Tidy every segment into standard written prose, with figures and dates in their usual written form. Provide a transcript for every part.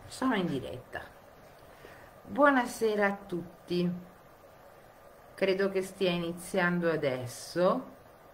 Sono in diretta. Buonasera a tutti. Credo che stia iniziando adesso.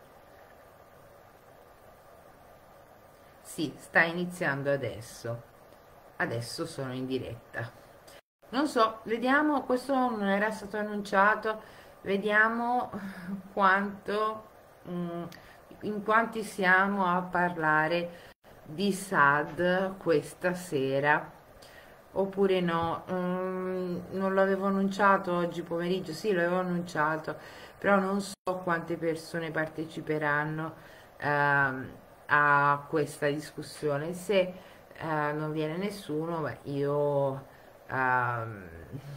Sì, sta iniziando adesso. Adesso sono in diretta. Non so, vediamo, questo non era stato annunciato. Vediamo quanto, mm, in quanti siamo a parlare di SAD questa sera. Oppure no. Non l'avevo annunciato oggi pomeriggio, sì, l'avevo annunciato, però non so quante persone parteciperanno ehm, a questa discussione. Se non viene nessuno, beh, ehm,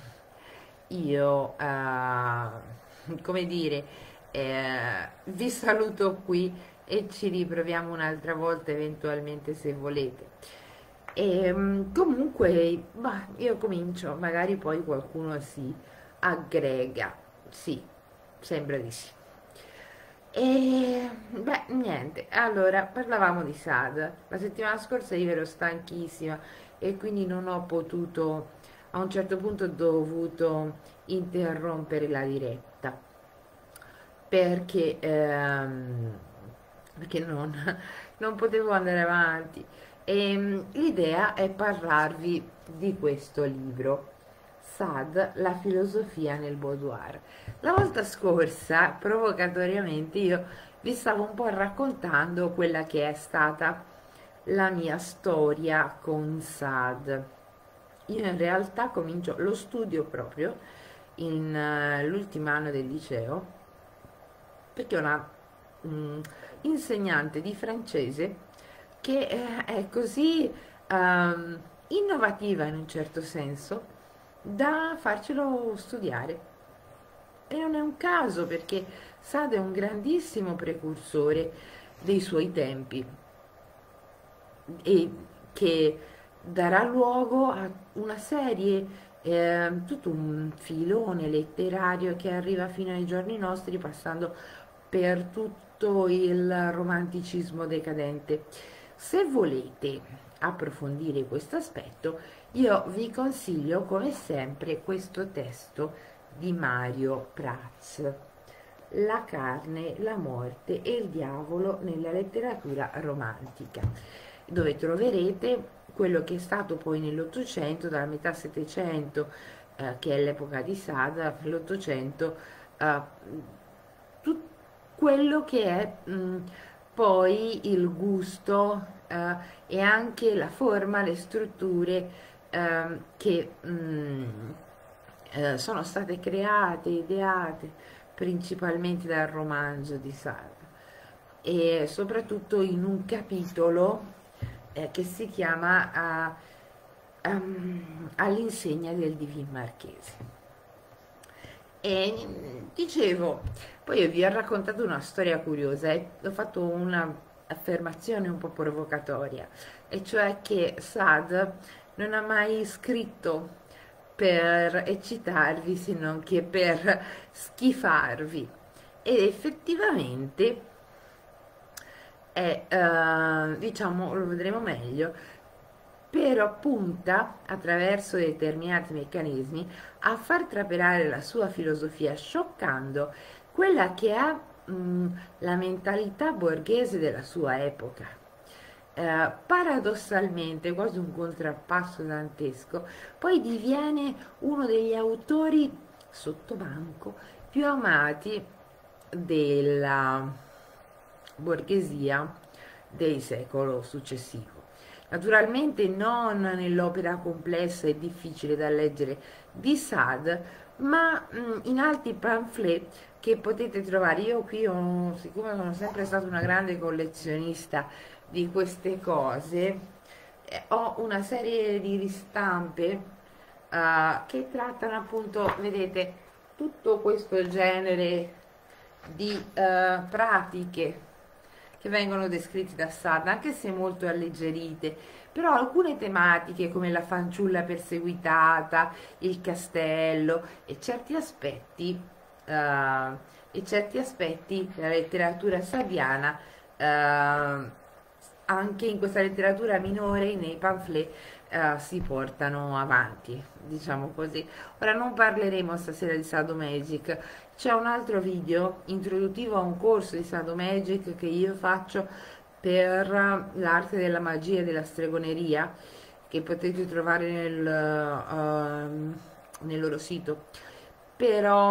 come dire, vi saluto qui e ci riproviamo un'altra volta eventualmente se volete. Comunque, bah, io comincio, magari poi qualcuno si aggrega. Sì, sembra di sì. E beh, niente, allora parlavamo di SAD. La settimana scorsa io ero stanchissima e quindi non ho potuto, a un certo punto ho dovuto interrompere la diretta perché, perché non potevo andare avanti. L'idea è parlarvi di questo libro, Sade, la filosofia nel boudoir. La volta scorsa, provocatoriamente, io vi stavo un po' raccontando quella che è stata la mia storia con Sade. Io in realtà comincio lo studio proprio in l'ultimo anno del liceo perché è una mm, insegnante di francese che è così innovativa in un certo senso da farcelo studiare. E non è un caso perché Sade è un grandissimo precursore dei suoi tempi e che darà luogo a una serie, tutto un filone letterario che arriva fino ai giorni nostri, passando per tutto il romanticismo decadente. Se volete approfondire questo aspetto, io vi consiglio come sempre questo testo di Mario Prats, La carne, la morte e il diavolo nella letteratura romantica, dove troverete quello che è stato poi nell'Ottocento, dalla metà Settecento, che è l'epoca di Sade, nell'Ottocento, eh, tutto quello che è poi il gusto e anche la forma, le strutture che sono state create, ideate principalmente dal romanzo di Sade e soprattutto in un capitolo che si chiama All'insegna del Divin Marchese. E dicevo, poi io vi ho raccontato una storia curiosa e ho fatto un'affermazione un po' provocatoria, e cioè che Sade non ha mai scritto per eccitarvi se non che per schifarvi. Ed effettivamente è, diciamo, lo vedremo meglio, però punta attraverso determinati meccanismi a far trapelare la sua filosofia, scioccando quella che è la mentalità borghese della sua epoca. Paradossalmente, quasi un contrappasso dantesco, poi diviene uno degli autori sottobanco più amati della borghesia del secolo successivo. Naturalmente non nell'opera complessa e difficile da leggere di Sade, ma in altri pamphlet che potete trovare. Io qui, siccome sono sempre stata una grande collezionista di queste cose, ho una serie di ristampe che trattano appunto, vedete, tutto questo genere di pratiche che vengono descritte da Sade, anche se molto alleggerite, però alcune tematiche come la fanciulla perseguitata, il castello e certi aspetti della letteratura sadiana eh, anche in questa letteratura minore, nei pamphlet, si portano avanti, diciamo così. Ora non parleremo stasera di Sadomagic, c'è un altro video introduttivo a un corso di Sadomagic che io faccio per l'arte della magia e della stregoneria, che potete trovare nel loro sito. Però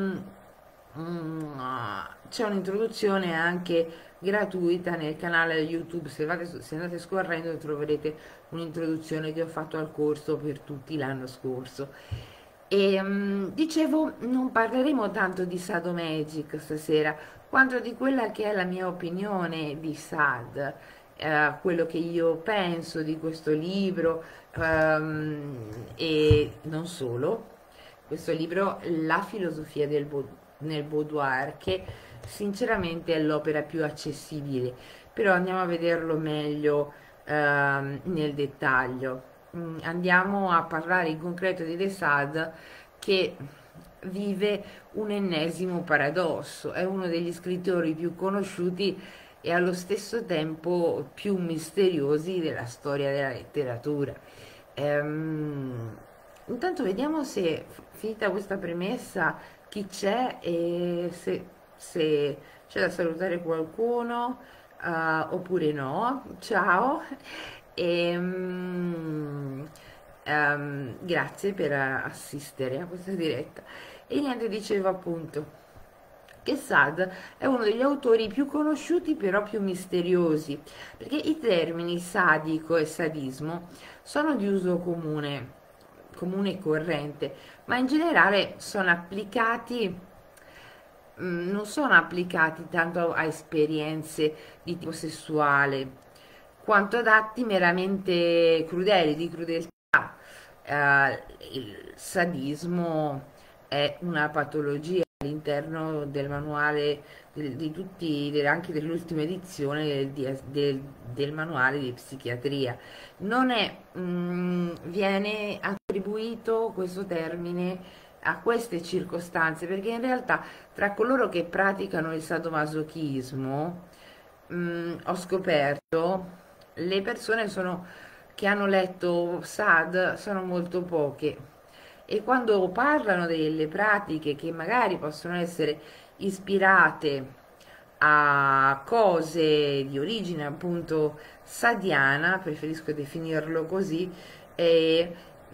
c'è un'introduzione anche gratuita nel canale YouTube. Se andate scorrendo troverete un'introduzione che ho fatto al corso per tutti l'anno scorso. E dicevo, non parleremo tanto di Sadomagic stasera, quanto di quella che è la mia opinione di Sad, quello che io penso di questo libro, e non solo. Questo libro, La filosofia nel boudoir, che sinceramente è l'opera più accessibile, però andiamo a vederlo meglio nel dettaglio. Andiamo a parlare in concreto di De Sade, che vive un ennesimo paradosso, è uno degli scrittori più conosciuti e allo stesso tempo più misteriosi della storia della letteratura. Intanto vediamo se, finita questa premessa, chi c'è e se c'è da salutare qualcuno, oppure no. Ciao. E, grazie per assistere a questa diretta. E niente, dicevo appunto che Sade è uno degli autori più conosciuti però più misteriosi, perché i termini sadico e sadismo sono di uso comune e corrente, ma in generale sono applicati, non sono applicati tanto a esperienze di tipo sessuale, quanto ad atti meramente crudeli, di crudeltà. Il sadismo è una patologia all'interno del manuale di tutti, anche dell'ultima edizione del manuale di psichiatria. Non è, viene attribuito questo termine a queste circostanze, perché in realtà tra coloro che praticano il sadomasochismo, ho scoperto, le persone che hanno letto Sad sono molto poche, e quando parlano delle pratiche che magari possono essere ispirate a cose di origine appunto sadiana, preferisco definirlo così, eh,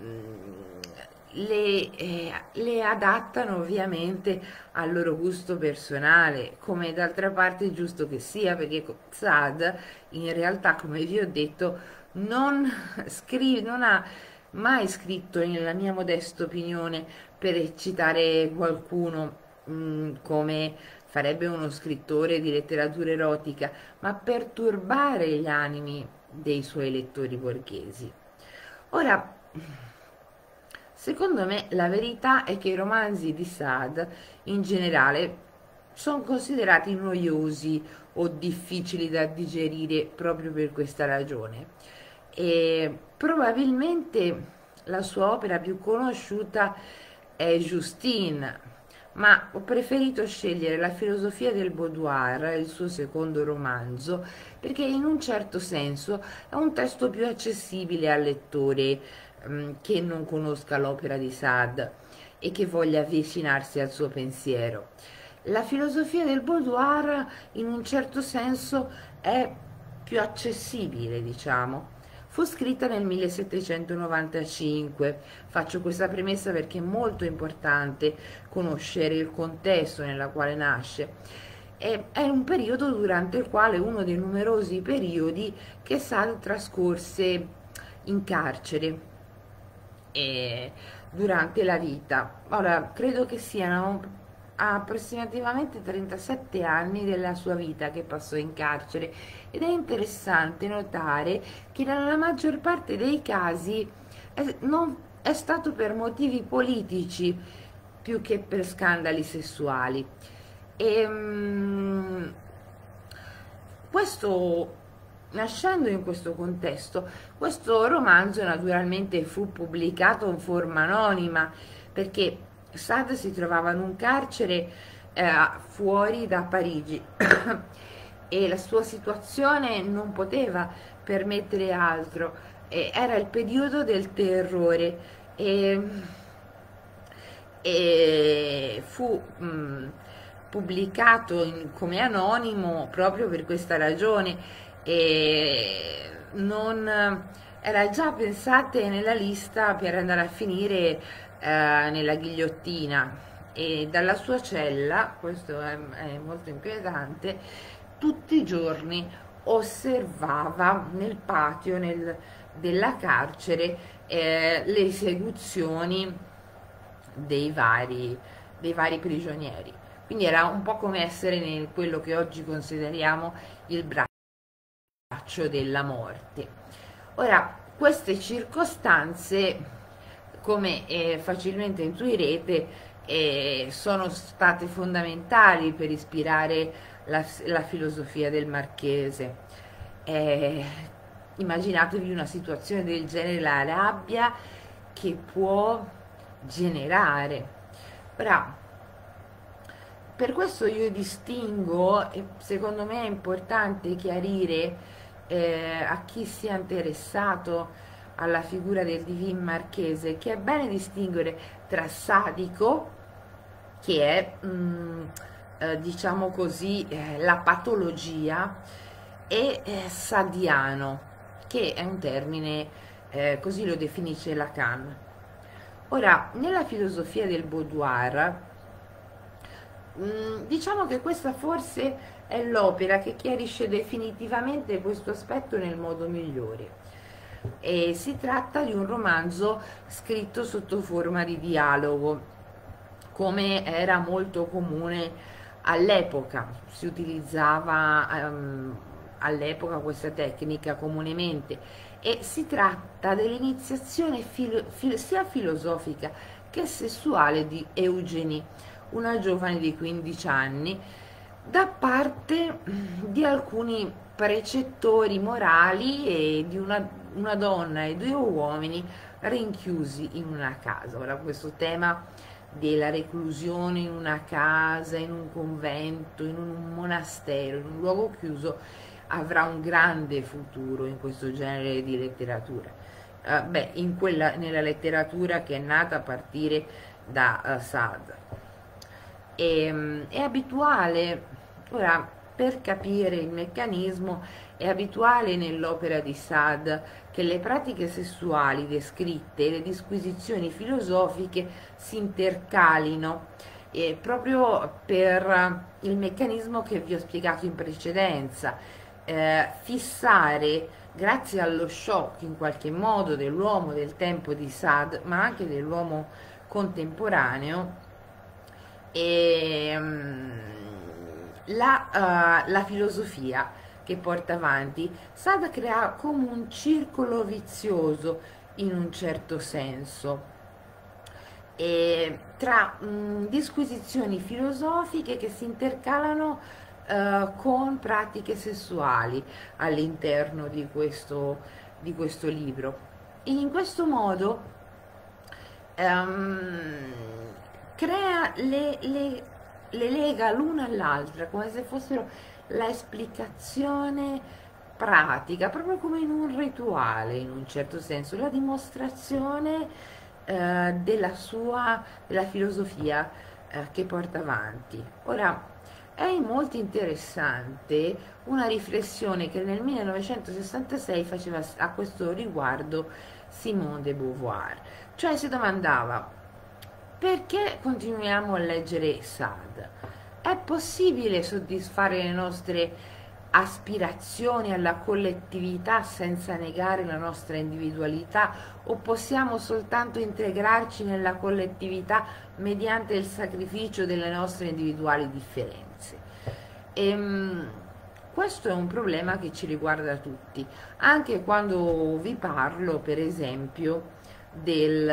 le adattano ovviamente al loro gusto personale, come d'altra parte è giusto che sia, perché Sad in realtà, come vi ho detto, non ha mai scritto, nella mia modesta opinione, per eccitare qualcuno, come farebbe uno scrittore di letteratura erotica, ma per turbare gli animi dei suoi lettori borghesi. Ora, secondo me la verità è che i romanzi di Sade in generale sono considerati noiosi o difficili da digerire proprio per questa ragione. E probabilmente la sua opera più conosciuta è Justine, ma ho preferito scegliere La filosofia del boudoir, il suo secondo romanzo, perché in un certo senso è un testo più accessibile al lettore che non conosca l'opera di Sade e che voglia avvicinarsi al suo pensiero. La filosofia del boudoir in un certo senso è più accessibile, diciamo. Fu scritta nel 1795. Faccio questa premessa perché è molto importante conoscere il contesto nella quale nasce. È un periodo durante il quale, uno dei numerosi periodi che Sade trascorse in carcere durante la vita. Ora, credo che siano approssimativamente 37 anni della sua vita che passò in carcere, ed è interessante notare che nella maggior parte dei casi non è stato per motivi politici più che per scandali sessuali. E, questo, nascendo in questo contesto, questo romanzo naturalmente fu pubblicato in forma anonima, perché Sade si trovava in un carcere fuori da Parigi e la sua situazione non poteva permettere altro. Era il periodo del terrore e, e fu pubblicato come anonimo proprio per questa ragione e non era già, pensate, nella lista per andare a finire nella ghigliottina, e dalla sua cella, questo è molto inquietante, tutti i giorni osservava nel patio della carcere le esecuzioni dei vari, dei vari prigionieri. Quindi era un po' come essere in quello che oggi consideriamo il braccio della morte. Ora, queste circostanze, come facilmente intuirete, sono state fondamentali per ispirare la filosofia del Marchese. Eh, Immaginatevi una situazione del genere, la rabbia che può generare. Ora, per questo io distingo, e secondo me è importante chiarire a chi sia interessato alla figura del Divin Marchese, che è bene distinguere tra sadico, che è diciamo così la patologia, e sadiano, che è un termine, così lo definisce Lacan. Ora, nella filosofia del boudoir, diciamo che questa forse è l'opera che chiarisce definitivamente questo aspetto nel modo migliore. E si tratta di un romanzo scritto sotto forma di dialogo, come era molto comune all'epoca. Si utilizzava all'epoca questa tecnica comunemente, e si tratta dell'iniziazione sia filosofica che sessuale di Eugenie, una giovane di 15 anni, da parte di alcuni precettori morali e di una donna e due uomini rinchiusi in una casa. Ora, questo tema della reclusione in una casa, in un convento, in un monastero, in un luogo chiuso, avrà un grande futuro in questo genere di letteratura. Nella letteratura che è nata a partire da Sade. È abituale, ora, per capire il meccanismo, è abituale nell'opera di Sade che le pratiche sessuali descritte e le disquisizioni filosofiche si intercalino, proprio per il meccanismo che vi ho spiegato in precedenza. Fissare, grazie allo shock in qualche modo dell'uomo del tempo di Sade, ma anche dell'uomo contemporaneo, e la filosofia che porta avanti. Sade crea come un circolo vizioso in un certo senso, tra disquisizioni filosofiche che si intercalano con pratiche sessuali all'interno di questo libro. E in questo modo ehm, crea le lega l'una all'altra come se fossero la esplicazione pratica, proprio come in un rituale, in un certo senso, la dimostrazione della filosofia che porta avanti. Ora, è molto interessante una riflessione che nel 1966 faceva a questo riguardo Simone de Beauvoir, cioè si domandava: perché continuiamo a leggere Sade? È possibile soddisfare le nostre aspirazioni alla collettività senza negare la nostra individualità, o possiamo soltanto integrarci nella collettività mediante il sacrificio delle nostre individuali differenze? Questo è un problema che ci riguarda tutti, anche quando vi parlo, per esempio, del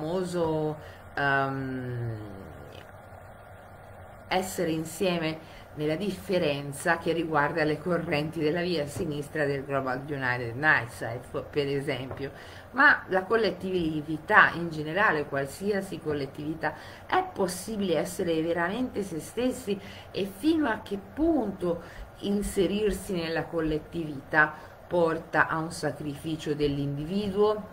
famoso essere insieme nella differenza che riguarda le correnti della via sinistra del Global United Nightside, per esempio. Ma la collettività in generale, qualsiasi collettività, è possibile essere veramente se stessi, e fino a che punto inserirsi nella collettività porta a un sacrificio dell'individuo?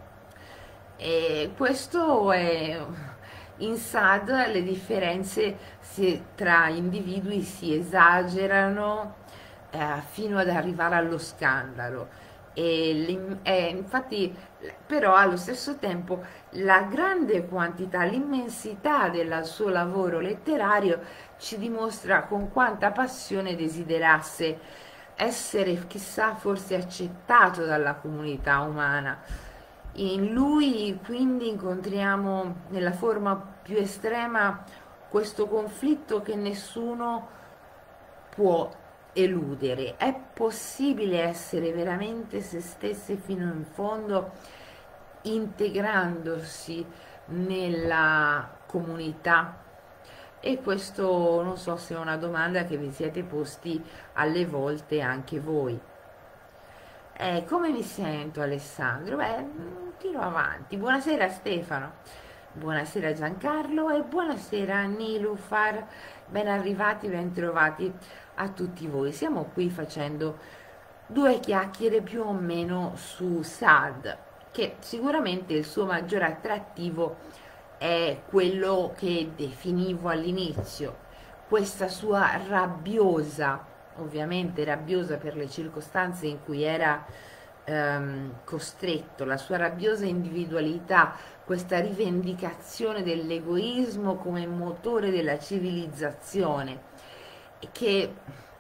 E questo è, in SAD le differenze tra individui si esagerano fino ad arrivare allo scandalo. Infatti, però allo stesso tempo la grande quantità, l'immensità del suo lavoro letterario ci dimostra con quanta passione desiderasse essere, chissà, forse accettato dalla comunità umana. In lui quindi incontriamo nella forma più estrema questo conflitto che nessuno può eludere. È possibile essere veramente se stessi fino in fondo, integrandosi nella comunità? E questo non so se è una domanda che vi siete posti alle volte anche voi. Come mi sento, Alessandro? Beh, tiro avanti. Buonasera Stefano, buonasera Giancarlo e buonasera Nilufar. Ben arrivati, ben trovati a tutti voi. Siamo qui facendo due chiacchiere più o meno su Saad, che sicuramente il suo maggiore attrattivo è quello che definivo all'inizio, questa sua rabbiosa, ovviamente rabbiosa per le circostanze in cui era costretto, la sua rabbiosa individualità, questa rivendicazione dell'egoismo come motore della civilizzazione, che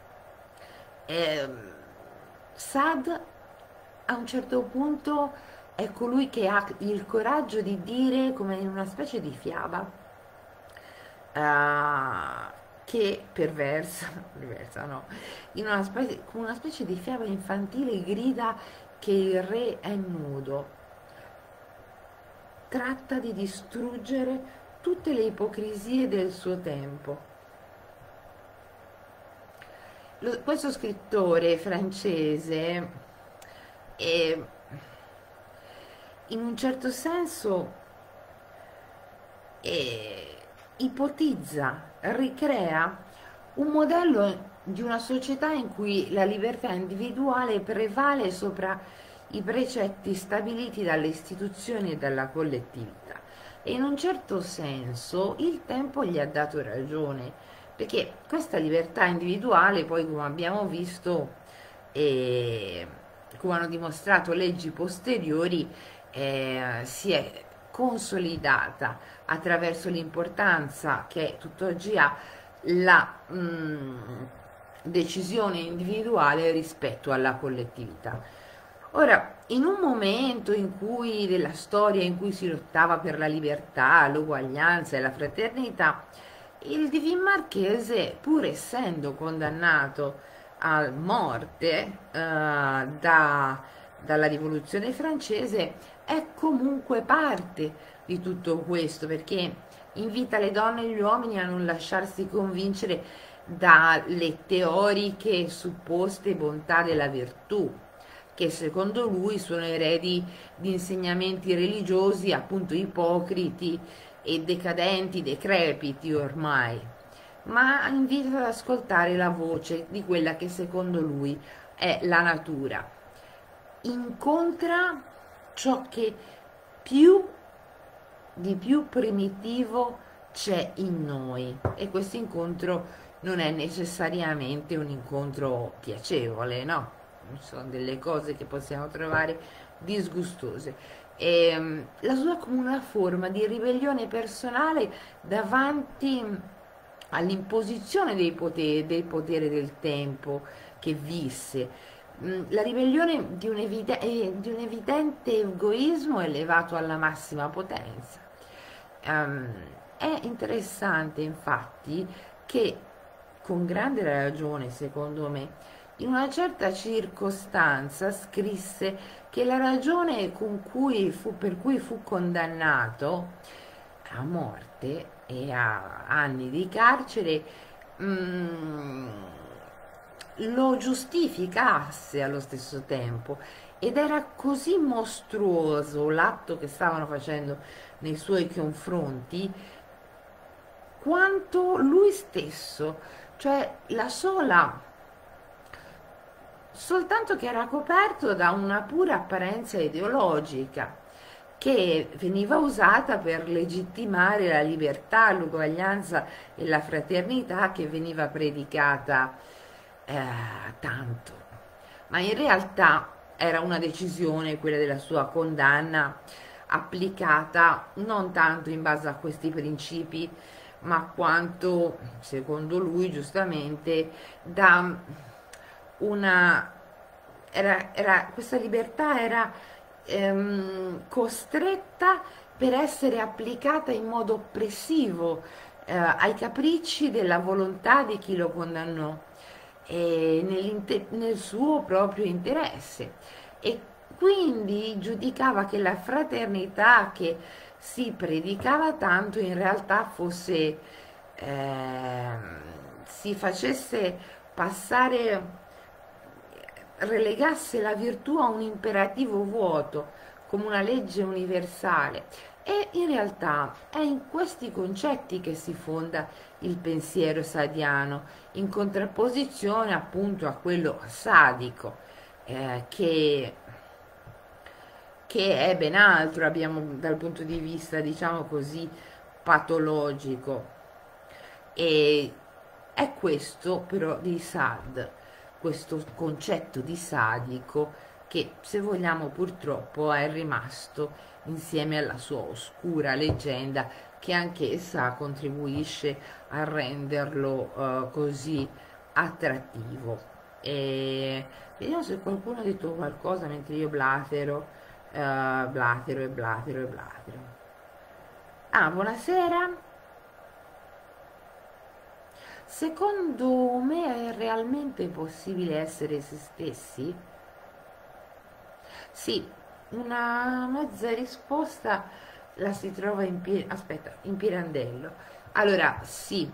Saad a un certo punto è colui che ha il coraggio di dire, come in una specie di fiaba, che perversa no, come una specie di fiaba infantile grida che il re è nudo, tratta di distruggere tutte le ipocrisie del suo tempo. Questo scrittore francese in un certo senso ipotizza, ricrea un modello di una società in cui la libertà individuale prevale sopra i precetti stabiliti dalle istituzioni e dalla collettività. E in un certo senso il tempo gli ha dato ragione, perché questa libertà individuale, poi come abbiamo visto e come hanno dimostrato leggi posteriori, si è consolidata attraverso l'importanza che tutt'oggi ha la decisione individuale rispetto alla collettività. Ora, in un momento in cui della storia in cui si lottava per la libertà, l'uguaglianza e la fraternità, il Divin Marchese, pur essendo condannato a morte dalla rivoluzione francese, è comunque parte di tutto questo, perché invita le donne e gli uomini a non lasciarsi convincere dalle teoriche e supposte bontà della virtù, che secondo lui sono eredi di insegnamenti religiosi appunto ipocriti e decadenti, decrepiti ormai, ma invita ad ascoltare la voce di quella che secondo lui è la natura. Incontra ciò che di più primitivo c'è in noi, e questo incontro non è necessariamente un incontro piacevole, no? Sono delle cose che possiamo trovare disgustose. La sua come una forma di ribellione personale davanti all'imposizione del potere del tempo che visse, la ribellione di un evidente egoismo elevato alla massima potenza. È interessante infatti che, con grande ragione secondo me, in una certa circostanza scrisse che la ragione per cui fu condannato a morte e a anni di carcere mm, lo giustificasse allo stesso tempo, ed era così mostruoso l'atto che stavano facendo nei suoi confronti quanto lui stesso, cioè la sola, soltanto che era coperto da una pura apparenza ideologica che veniva usata per legittimare la libertà, l'uguaglianza e la fraternità che veniva predicata tanto. Ma in realtà era una decisione, quella della sua condanna, applicata non tanto in base a questi principi, ma quanto, secondo lui giustamente, da una... questa libertà era costretta per essere applicata in modo oppressivo ai capricci della volontà di chi lo condannò e nel suo proprio interesse, e quindi giudicava che la fraternità che si predicava tanto in realtà fosse si facesse passare, relegasse la virtù a un imperativo vuoto, come una legge universale. E in realtà è in questi concetti che si fonda il pensiero sadiano, in contrapposizione appunto a quello sadico, che è ben altro, abbiamo dal punto di vista, diciamo così, patologico. E è questo però di Sad, questo concetto di sadico che, se vogliamo, purtroppo è rimasto insieme alla sua oscura leggenda, che anch'essa contribuisce a renderlo così attrattivo. E vediamo se qualcuno ha detto qualcosa mentre io blatero, blatero e blatero e blatero. Ah, buonasera. Secondo me è realmente possibile essere se stessi? Sì, una mezza risposta la si trova aspetta, in Pirandello. Allora, sì,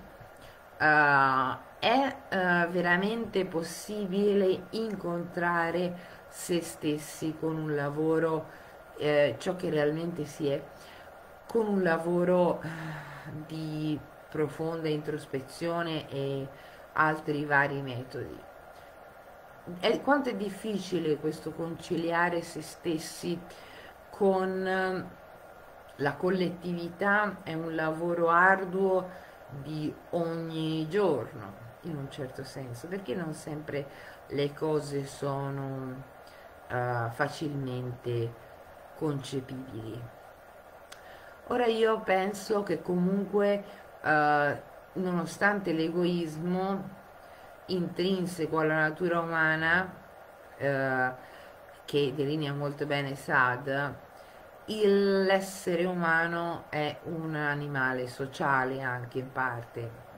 è veramente possibile incontrare se stessi con un lavoro, ciò che realmente si è, con un lavoro di profonda introspezione e altri vari metodi. Quanto è difficile questo conciliare se stessi con la collettività, è un lavoro arduo di ogni giorno, in un certo senso, perché non sempre le cose sono facilmente concepibili. Ora io penso che comunque, nonostante l'egoismo intrinseco alla natura umana, eh, che delinea molto bene Saad, l'essere umano è un animale sociale anche in parte,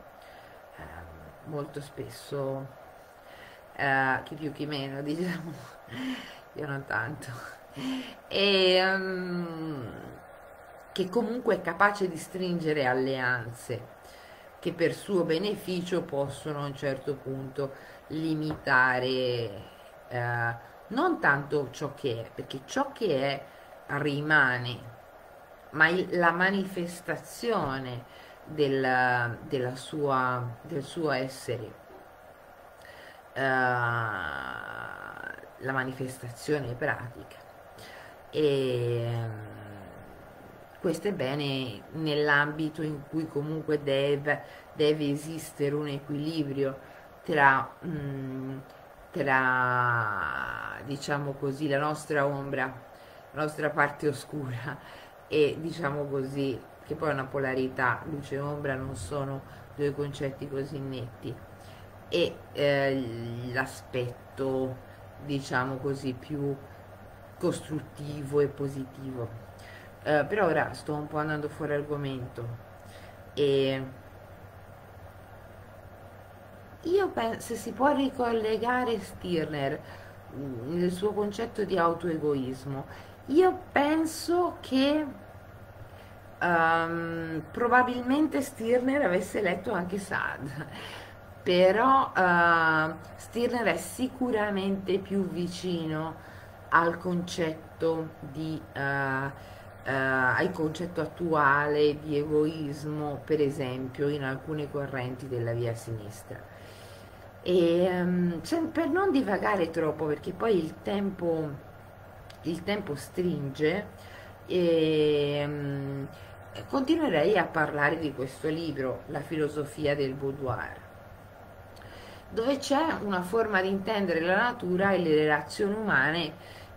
molto spesso, chi più chi meno, diciamo, io non tanto, e che comunque è capace di stringere alleanze che per suo beneficio possono a un certo punto limitare non tanto ciò che è, perché ciò che è rimane, ma la manifestazione del suo essere, la manifestazione pratica. E questo è bene nell'ambito in cui comunque deve esistere un equilibrio tra, diciamo così, la nostra ombra, la nostra parte oscura, e diciamo così, che poi è una polarità, luce e ombra non sono due concetti così netti, e l'aspetto, diciamo così, più costruttivo e positivo. Però ora sto un po' andando fuori argomento, e io penso, se si può ricollegare Stirner nel suo concetto di autoegoismo, io penso che probabilmente Stirner avesse letto anche Sade, però Stirner è sicuramente più vicino al concetto al concetto attuale di egoismo, per esempio, in alcune correnti della via sinistra. Per non divagare troppo, perché poi il tempo stringe, e continuerei a parlare di questo libro, La filosofia del boudoir, dove c'è una forma di intendere la natura e le relazioni umane,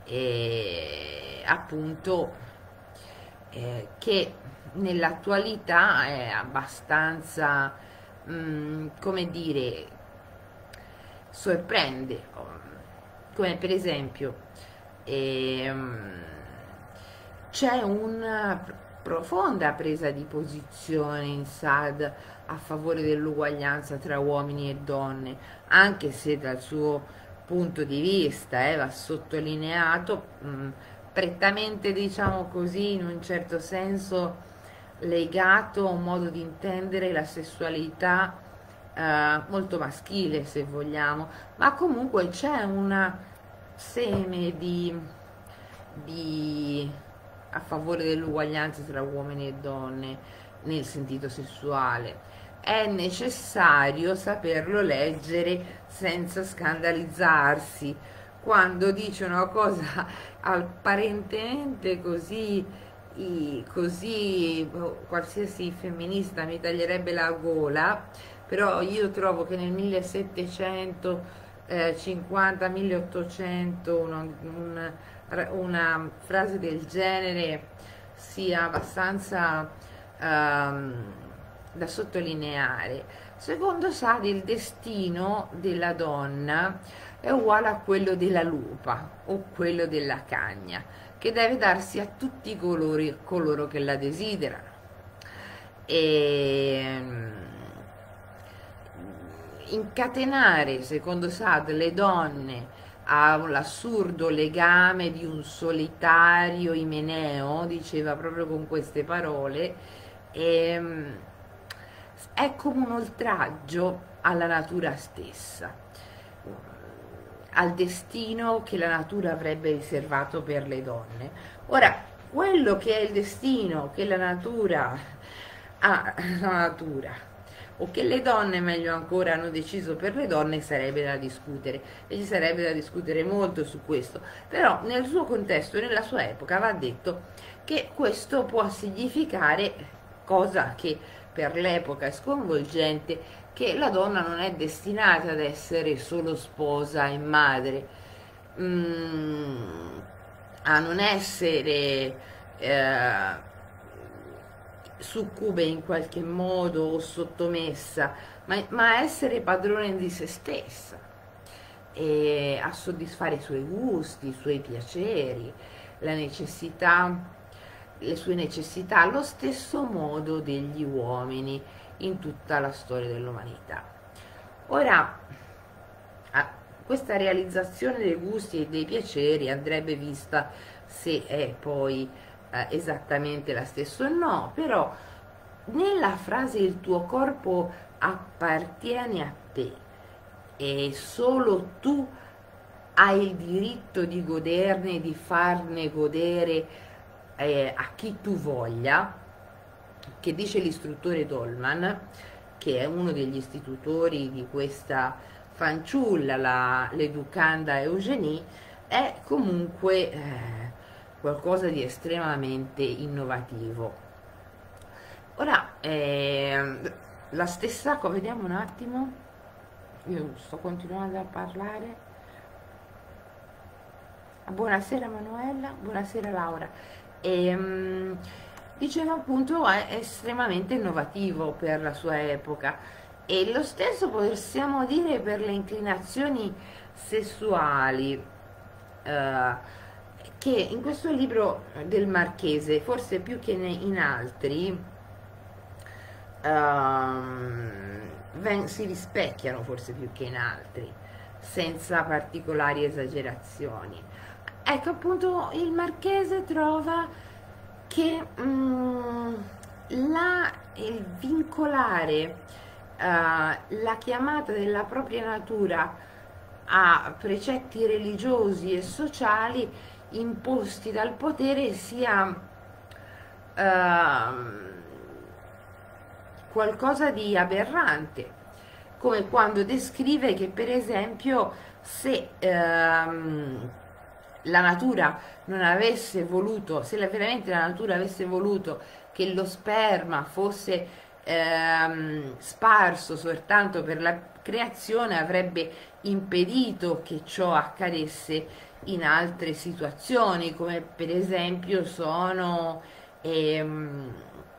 appunto, che nell'attualità è abbastanza, come dire, sorprende, come per esempio ehm, c'è una profonda presa di posizione in Sade a favore dell'uguaglianza tra uomini e donne, anche se dal suo punto di vista va sottolineato, prettamente, diciamo così, in un certo senso legato a un modo di intendere la sessualità molto maschile, se vogliamo, ma comunque c'è una seme di a favore dell'uguaglianza tra uomini e donne nel sentito sessuale. È necessario saperlo leggere senza scandalizzarsi quando dice una cosa apparentemente così qualsiasi femminista mi taglierebbe la gola, però io trovo che nel 1750-1800 una frase del genere sia abbastanza da sottolineare. Secondo Sade il destino della donna è uguale a quello della lupa o quello della cagna, che deve darsi a tutti coloro che la desiderano. E incatenare, secondo Sade, le donne all'assurdo legame di un solitario Imeneo, diceva proprio con queste parole, è come un oltraggio alla natura stessa, al destino che la natura avrebbe riservato per le donne. Ora, quello che è il destino che la natura ha, la natura, o che le donne, meglio ancora, hanno deciso per le donne, sarebbe da discutere, e ci sarebbe da discutere molto su questo, però nel suo contesto e nella sua epoca va detto che questo può significare, cosa che per l'epoca è sconvolgente, che la donna non è destinata ad essere solo sposa e madre, a non essere succube in qualche modo o sottomessa, ma a essere padrone di se stessa e a soddisfare i suoi gusti, i suoi piaceri, la necessità, le sue necessità, allo stesso modo degli uomini in tutta la storia dell'umanità. Ora, questa realizzazione dei gusti e dei piaceri andrebbe vista se è poi esattamente la stessa o no, però nella frase il tuo corpo appartiene a te e solo tu hai il diritto di goderne e di farne godere a chi tu voglia, che dice l'istruttore Dolman, che è uno degli istitutori di questa fanciulla, l'educanda Eugenie, è comunque qualcosa di estremamente innovativo. Ora, la stessa cosa, vediamo un attimo, io sto continuando a parlare. Buonasera Manuela, buonasera Laura. Dicevo appunto è estremamente innovativo per la sua epoca e lo stesso possiamo dire per le inclinazioni sessuali che in questo libro del Marchese, forse più che in altri, si rispecchiano forse più che in altri, senza particolari esagerazioni. Ecco, appunto, il Marchese trova che il vincolare la chiamata della propria natura a precetti religiosi e sociali imposti dal potere sia ehm, qualcosa di aberrante, come quando descrive che per esempio se la natura non avesse voluto, se veramente la natura avesse voluto che lo sperma fosse sparso soltanto per la creazione, avrebbe impedito che ciò accadesse in altre situazioni, come per esempio sono ehm,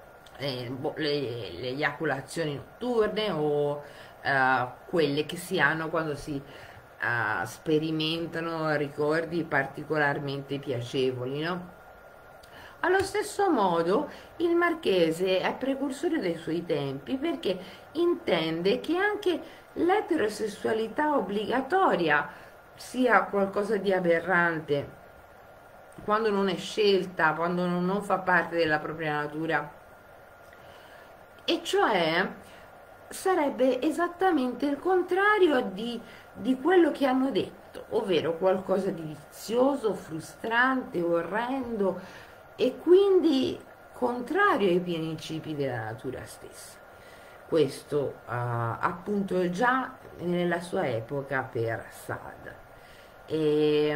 le eiaculazioni notturne o quelle che si hanno quando si sperimentano ricordi particolarmente piacevoli, no? Allo stesso modo, il Marchese è precursore dei suoi tempi perché intende che anche l'eterosessualità obbligatoria sia qualcosa di aberrante quando non è scelta, quando non fa parte della propria natura. E cioè sarebbe esattamente il contrario di quello che hanno detto, ovvero qualcosa di vizioso, frustrante, orrendo e quindi contrario ai principi della natura stessa. Questo appunto già nella sua epoca per Sade. E,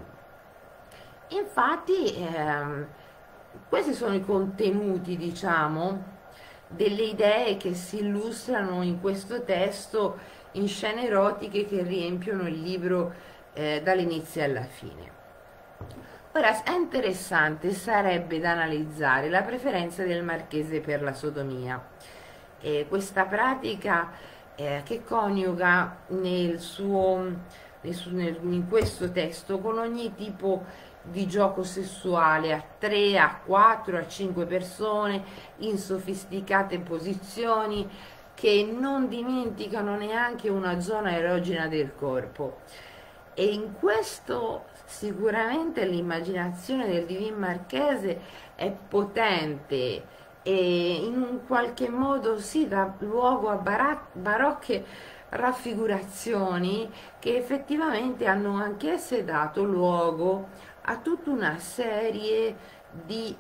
infatti questi sono i contenuti, diciamo, delle idee che si illustrano in questo testo in scene erotiche che riempiono il libro dall'inizio alla fine. Ora, è interessante, sarebbe da analizzare la preferenza del Marchese per la sodomia. Questa pratica che coniuga in questo testo con ogni tipo di gioco sessuale a 3, a 4, a 5 persone in sofisticate posizioni che non dimenticano neanche una zona erogena del corpo. E in questo sicuramente l'immaginazione del Divin Marchese è potente e in un qualche modo si dà luogo a barocche raffigurazioni che effettivamente hanno anch'esse dato luogo a tutta una serie di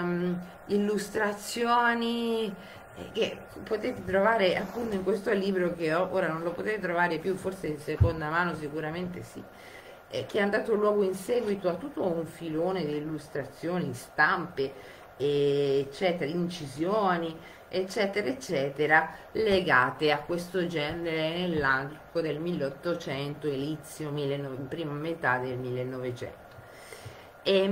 illustrazioni che potete trovare appunto in questo libro che ora non lo potete trovare più, forse in seconda mano sicuramente sì, che hanno dato luogo in seguito a tutto un filone di illustrazioni, stampe, eccetera, incisioni, eccetera, eccetera, legate a questo genere nell'arco del 1800, inizio, prima metà del 1900. E,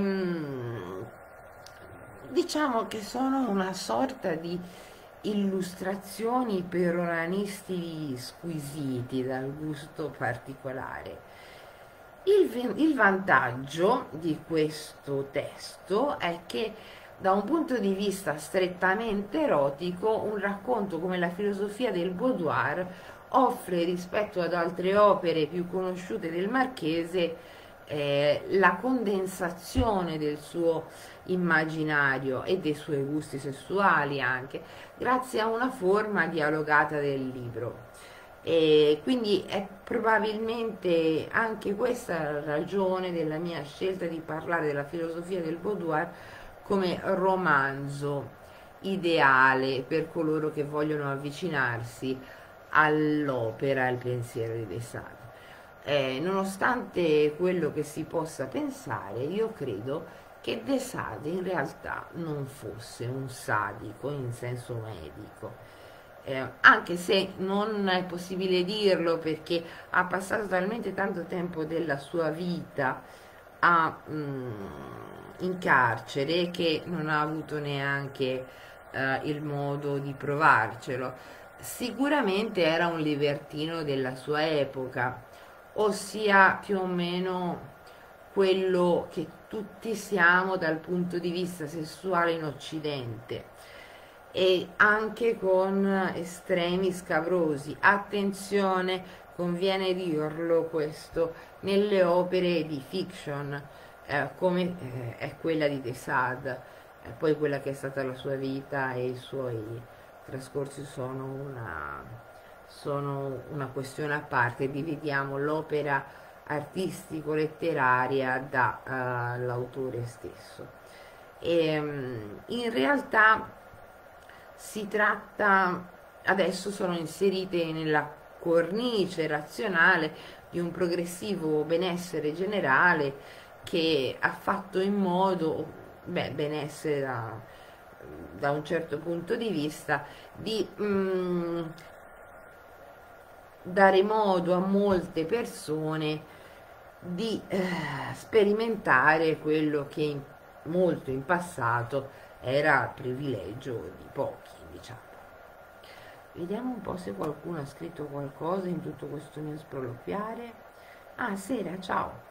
diciamo che sono una sorta di illustrazioni per oranisti squisiti dal gusto particolare. Il vantaggio di questo testo è che da un punto di vista strettamente erotico, un racconto come la filosofia del boudoir offre rispetto ad altre opere più conosciute del Marchese la condensazione del suo immaginario e dei suoi gusti sessuali anche, grazie a una forma dialogata del libro. E quindi è probabilmente anche questa la ragione della mia scelta di parlare della filosofia del boudoir come romanzo ideale per coloro che vogliono avvicinarsi all'opera e al pensiero di De Sade. Nonostante quello che si possa pensare, io credo che De Sade in realtà non fosse un sadico in senso medico, anche se non è possibile dirlo perché ha passato talmente tanto tempo della sua vita in carcere che non ha avuto neanche il modo di provarcelo. Sicuramente era un libertino della sua epoca, ossia più o meno quello che tutti siamo dal punto di vista sessuale in Occidente e anche con estremi scabrosi. Attenzione, conviene dirlo questo, nelle opere di fiction, come è quella di De Sade, poi quella che è stata la sua vita e i suoi trascorsi sono sono una questione a parte, dividiamo l'opera artistico-letteraria dall'autore stesso. In realtà si tratta, adesso sono inserite nella cornice razionale di un progressivo benessere generale che ha fatto in modo, beh, benessere da un certo punto di vista, di dare modo a molte persone di sperimentare quello che molto in passato era privilegio di pochi, diciamo. Vediamo un po' se qualcuno ha scritto qualcosa in tutto questo mio sproloquiare. Ah, Sera, ciao.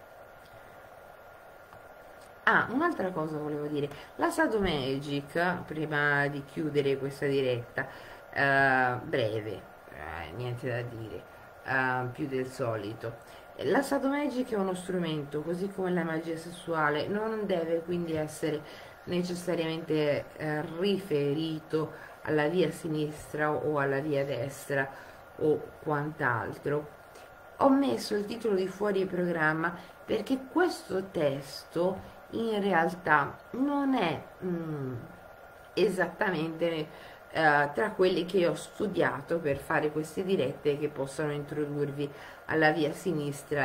Ah, un'altra cosa volevo dire. La Sadomagic, prima di chiudere questa diretta, breve, niente da dire, più del solito. La Sadomagic è uno strumento, così come la magia sessuale, non deve quindi essere necessariamente riferito alla via sinistra o alla via destra o quant'altro. Ho messo il titolo di fuori programma perché questo testo in realtà non è esattamente tra quelli che ho studiato per fare queste dirette che possano introdurvi alla via sinistra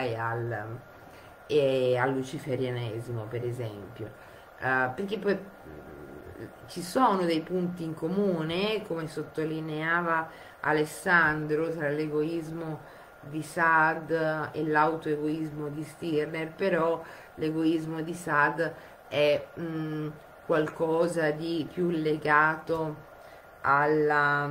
e al luciferianesimo, per esempio. Perché poi ci sono dei punti in comune, come sottolineava Alessandro, tra l'egoismo di Saad e l'autoegoismo di Stirner, però l'egoismo di Saad è qualcosa di più legato alla...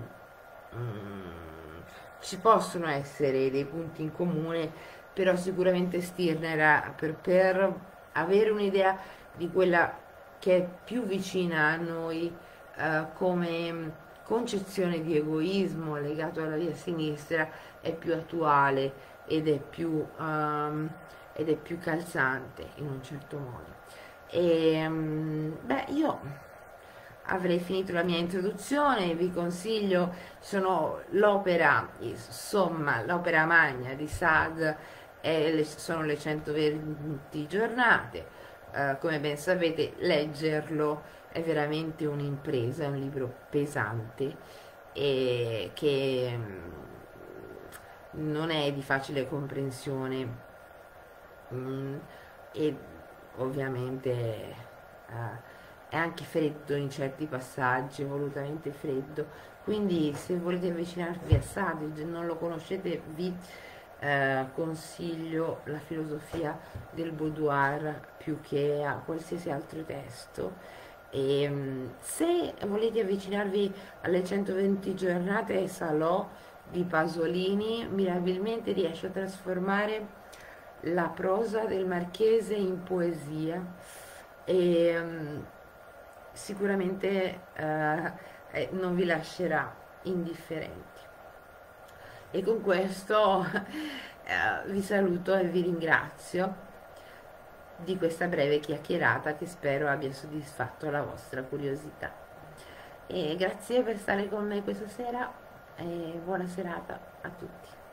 ci possono essere dei punti in comune, però sicuramente Stirner, per avere un'idea di quella che è più vicina a noi come concezione di egoismo legato alla via sinistra, è più attuale ed è più calzante in un certo modo. Beh, io avrei finito la mia introduzione, vi consiglio, sono l'opera, insomma, l'opera magna di Sade, sono le 120 giornate, come ben sapete leggerlo è veramente un'impresa, è un libro pesante e che non è di facile comprensione e ovviamente è anche freddo in certi passaggi, volutamente freddo, quindi se volete avvicinarvi a Sade, non lo conoscete, vi consiglio la filosofia del boudoir più che a qualsiasi altro testo. E se volete avvicinarvi alle 120 giornate, Salò di Pasolini mirabilmente riesce a trasformare la prosa del Marchese in poesia e sicuramente non vi lascerà indifferenti. E con questo vi saluto e vi ringrazio di questa breve chiacchierata che spero abbia soddisfatto la vostra curiosità. E grazie per stare con me questa sera e buona serata a tutti.